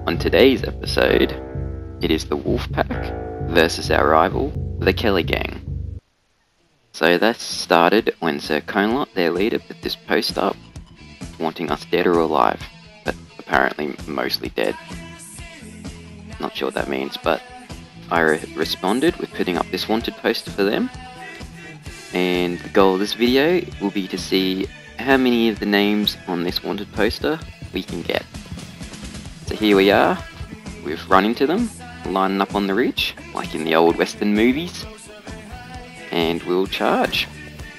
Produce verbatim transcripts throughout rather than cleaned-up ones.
On today's episode, it is the Wolfpack versus our rival, the Kelly Gang. So that started when Sir Conelot, their leader, put this post up wanting us dead or alive, but apparently mostly dead. Not sure what that means, but I re- responded with putting up this wanted poster for them, and the goal of this video will be to see how many of the names on this wanted poster we can get. So here we are, we've run into them, lining up on the ridge, like in the old western movies, and we'll charge.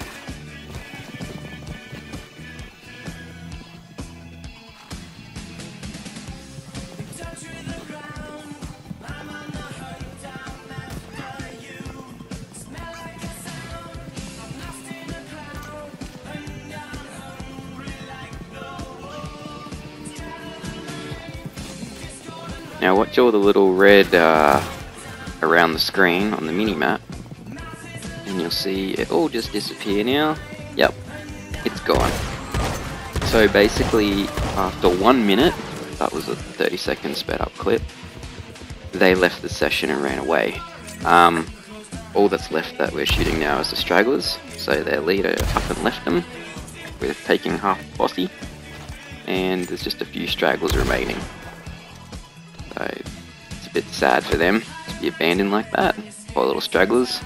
Now watch all the little red uh, around the screen on the mini-map, and you'll see it all just disappear now. Yep, it's gone. So basically, after one minute, that was a thirty second sped up clip, they left the session and ran away. Um, all that's left that we're shooting now is the stragglers, so their leader up and left them, with taking half the posse, and there's just a few stragglers remaining. So it's a bit sad for them to be abandoned like that. Poor little stragglers.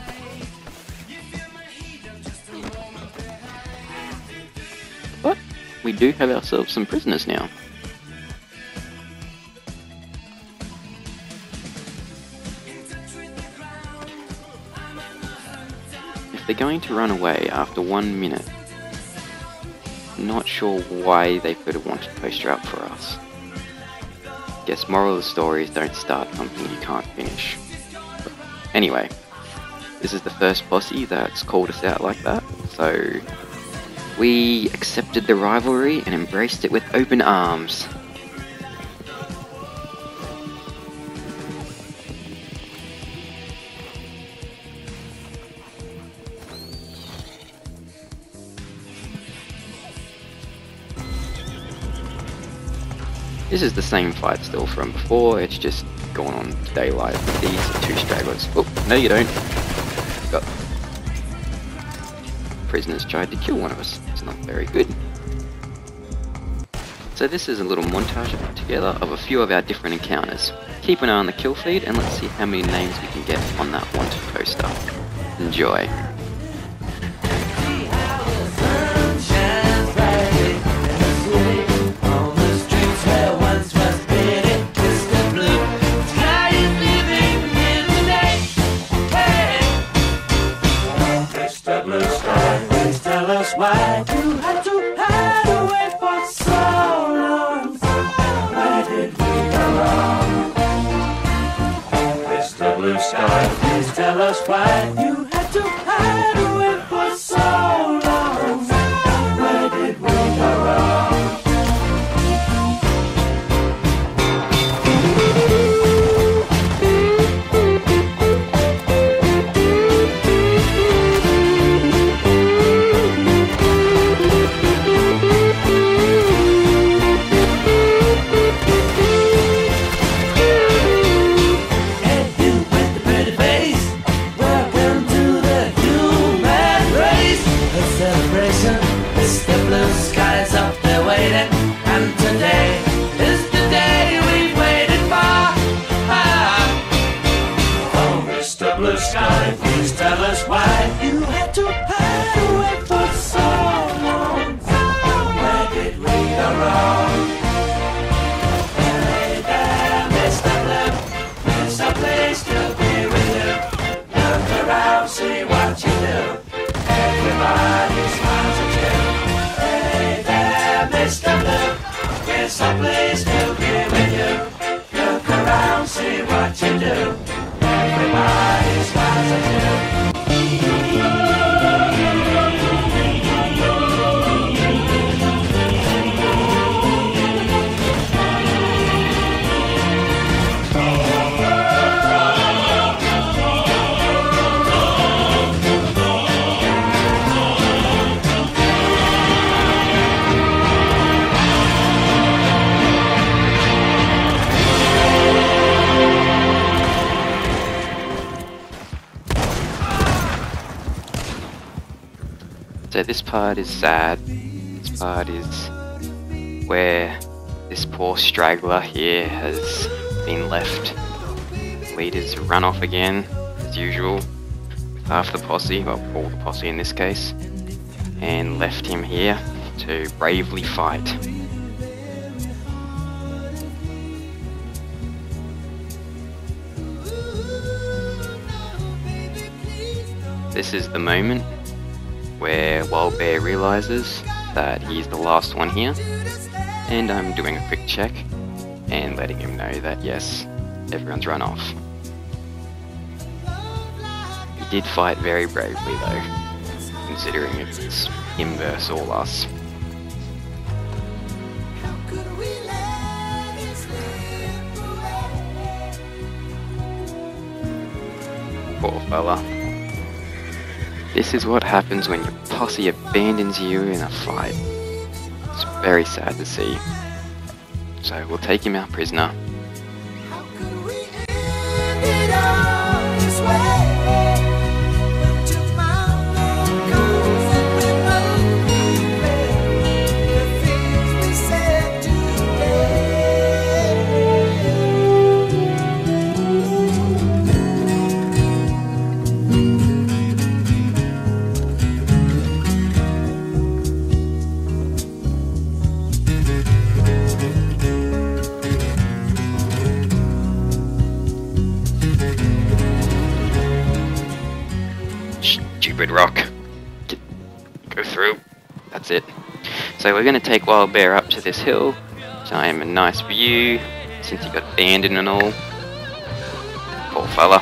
But we do have ourselves some prisoners now. If they're going to run away after one minute, not sure why they put a wanted poster up for us. Guess moral of the story is don't start something you can't finish. But anyway, this is the first posse that's called us out like that, so we accepted the rivalry and embraced it with open arms. This is the same fight still from before, it's just gone on to daylight. These are two stragglers. Oh, no you don't. Got prisoners tried to kill one of us. It's not very good. So this is a little montage I put together of a few of our different encounters. Keep an eye on the kill feed and let's see how many names we can get on that wanted poster. Enjoy. Why you had to hide away for so long? Where did we go wrong? Mister Blue Sky, please tell us why you had to hide away for so long. Where did we go wrong? Blue sky, please tell us why you had to hide away for so long. Where did we go wrong? Hey there, Mister Blue, there's a place to be with you. Look around, see what you do. Everybody smiles at you. Hey there, Mister Blue, there's a place to be with you. Look around, see what you do. Everybody smiles at you. So this part is sad. This part is where this poor straggler here has been left. Leaders run off again, as usual, with half the posse, well, all the posse in this case, and left him here to bravely fight. This is the moment where Wild Bear realizes that he's the last one here, and I'm doing a quick check and letting him know that yes, everyone's run off. He did fight very bravely though, considering it's him versus all us. Poor fella. This is what happens when your posse abandons you in a fight. It's very sad to see. So we'll take him out prisoner. Stupid rock. Get, go through. That's it. So we're going to take Wild Bear up to this hill, show him a nice view, since he got abandoned and all. Poor fella.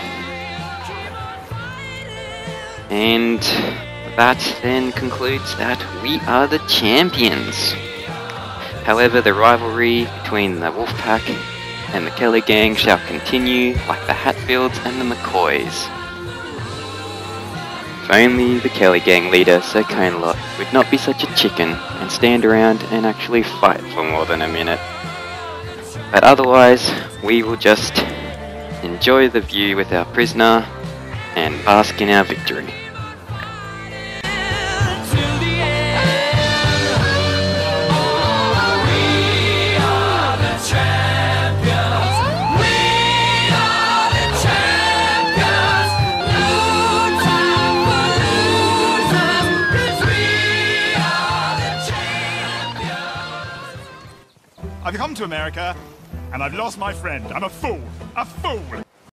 And that then concludes that we are the champions. However, the rivalry between the Wolfpack and the Kelly Gang shall continue like the Hatfields and the McCoys. If only the Kelly Gang leader, Sir Conelot, would not be such a chicken and stand around and actually fight for more than a minute. But otherwise, we will just enjoy the view with our prisoner and bask in our victory. I've come to America, and I've lost my friend. I'm a fool. A fool!